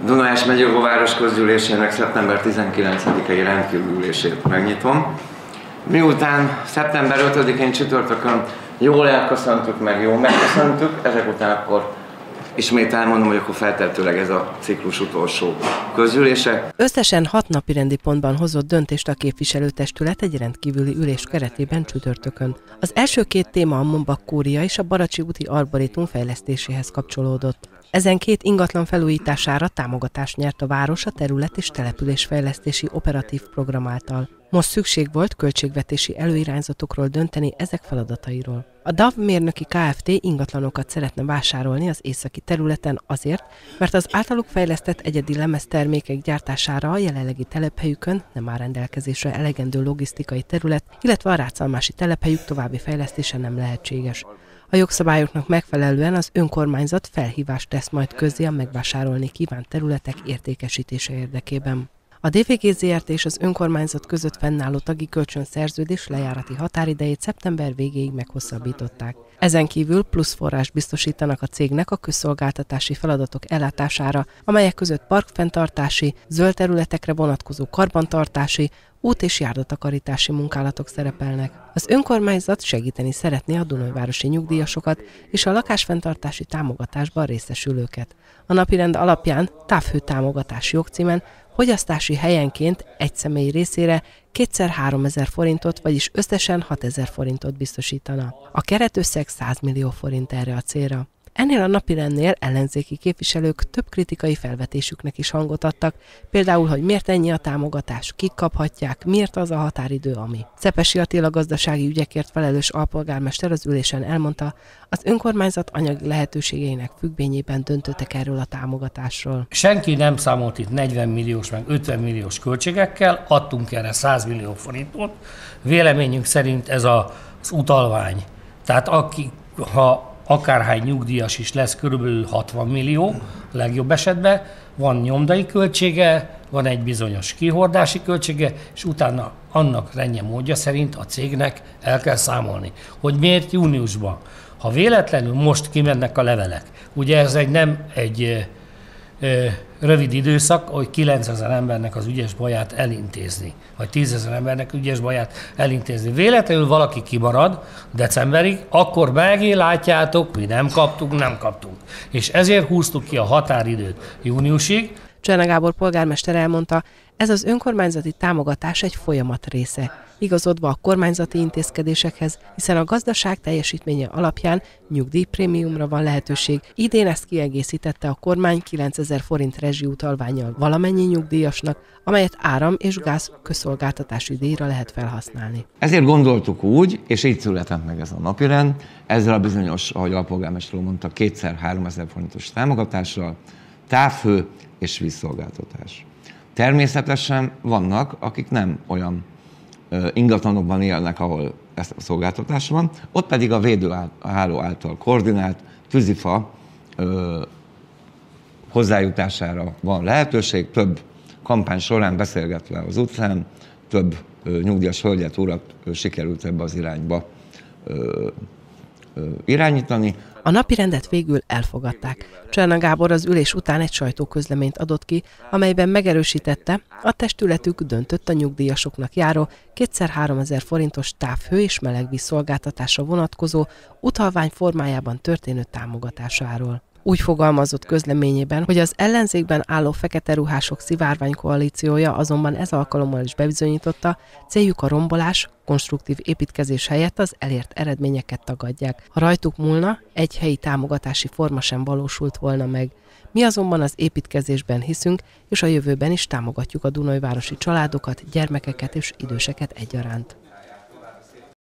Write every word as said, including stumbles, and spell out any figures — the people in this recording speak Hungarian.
Dunajás megyőváros közgyűlésének szeptember tizenkilencedikei rendkívüli ülését megnyitom. Miután szeptember ötödikén csütörtökön jól elköszöntük, meg jól megköszöntük, ezek után akkor ismét elmondom, hogy akkor feltehetőleg ez a ciklus utolsó közgyűlése. Összesen hat napirendi pontban hozott döntést a képviselőtestület egy rendkívüli ülés keretében csütörtökön. Az első két téma a Mombak kúria és a Baracsi úti arborétum fejlesztéséhez kapcsolódott. Ezen két ingatlan felújítására támogatást nyert a város a terület- és településfejlesztési operatív program által. Most szükség volt költségvetési előirányzatokról dönteni ezek feladatairól. A dé á vé Mérnöki Kft. Ingatlanokat szeretne vásárolni az északi területen azért, mert az általuk fejlesztett egyedi lemeztermékek gyártására a jelenlegi telephelyükön nem áll rendelkezésre elegendő logisztikai terület, illetve a rácalmási telephelyük további fejlesztése nem lehetséges. A jogszabályoknak megfelelően az önkormányzat felhívást tesz majd közzé a megvásárolni kívánt területek értékesítése érdekében. A dé vé gé zé er té és az önkormányzat között fennálló tagi kölcsönszerződés lejárati határidejét szeptember végéig meghosszabbították. Ezen kívül plusz forrás biztosítanak a cégnek a közszolgáltatási feladatok ellátására, amelyek között parkfenntartási, zöld területekre vonatkozó karbantartási, út- és járdatakarítási munkálatok szerepelnek. Az önkormányzat segíteni szeretné a dunajvárosi nyugdíjasokat és a lakásfenntartási támogatásban részesülőket. A napirend alapján távhő támogatási jogcímen fogyasztási helyenként egy személy részére kétszer háromezer forintot, vagyis összesen hatezer forintot biztosítana. A keretösszeg száz millió forint erre a célra. Ennél a napirendnél ellenzéki képviselők több kritikai felvetésüknek is hangot adtak, például, hogy miért ennyi a támogatás, kik kaphatják, miért az a határidő, ami. Szepesi Attila gazdasági ügyekért felelős alpolgármester az ülésen elmondta, az önkormányzat anyagi lehetőségeinek függvényében döntöttek erről a támogatásról. Senki nem számolt itt negyven milliós meg ötven milliós költségekkel, adtunk erre száz millió forintot. Véleményünk szerint ez az utalvány. Tehát aki, ha akárhány nyugdíjas is lesz, körülbelül hatvan millió, legjobb esetben, van nyomdai költsége, van egy bizonyos kihordási költsége, és utána annak rendje módja szerint a cégnek el kell számolni. Hogy miért júniusban? Ha véletlenül most kimennek a levelek, ugye ez egy nem egy ö, rövid időszak, hogy kilencezer embernek az ügyes baját elintézni, vagy tízezer embernek ügyes baját elintézni. Véletlenül valaki kimarad decemberig, akkor megint látjátok, mi nem kaptunk, nem kaptunk. És ezért húztuk ki a határidőt júniusig. Cserna Gábor polgármester elmondta, ez az önkormányzati támogatás egy folyamat része, igazodva a kormányzati intézkedésekhez, hiszen a gazdaság teljesítménye alapján nyugdíjprémiumra van lehetőség. Idén ezt kiegészítette a kormány kilencezer forint rezsiutalvánnyal valamennyi nyugdíjasnak, amelyet áram- és gáz közszolgáltatási díjra lehet felhasználni. Ezért gondoltuk úgy, és így született meg ez a napirend, ezzel a bizonyos, ahogy a polgármester mondta, kétszer háromezer forintos támogatással, távhő és vízszolgáltatás. Természetesen vannak, akik nem olyan ö, ingatlanokban élnek, ahol ez a szolgáltatás van, ott pedig a védőháló által koordinált tűzifa ö, hozzájutására van lehetőség. Több kampány során beszélgetve az utcán, több ö, nyugdíjas hölgyet, urat ö, sikerült ebbe az irányba ö, ö, irányítani. A napirendet végül elfogadták. Cserna Gábor az ülés után egy sajtóközleményt adott ki, amelyben megerősítette, a testületük döntött a nyugdíjasoknak járó kétszer háromezer forintos távhő és melegvíz szolgáltatásra vonatkozó utalvány formájában történő támogatásáról. Úgy fogalmazott közleményében, hogy az ellenzékben álló fekete ruhások szivárványkoalíciója azonban ez alkalommal is bebizonyította, céljuk a rombolás, konstruktív építkezés helyett az elért eredményeket tagadják. Ha rajtuk múlna, egy helyi támogatási forma sem valósult volna meg. Mi azonban az építkezésben hiszünk, és a jövőben is támogatjuk a dunajvárosi családokat, gyermekeket és időseket egyaránt.